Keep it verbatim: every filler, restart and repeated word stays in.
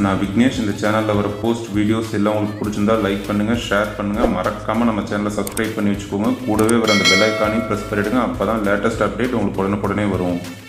நான் விக்னேஷ். இந்த சேனலில் வர போஸ்ட் வீடியோஸ் எல்லாம் உங்களுக்கு பிடிச்சிருந்தா லைக் பண்ணுங்கள், ஷேர் பண்ணுங்கள், மறக்காமல் நம்ம சேனலை சப்ஸ்கிரைப் பண்ணி வச்சுக்கோங்க. கூடவே வர அந்த பெல் ஐக்கானையும் ப்ரெஸ் பண்ணிவிடுங்க. அப்போ தான் லேட்டஸ்ட் அப்டேட் உங்களுக்கு உடனுக்குடனே வரும்.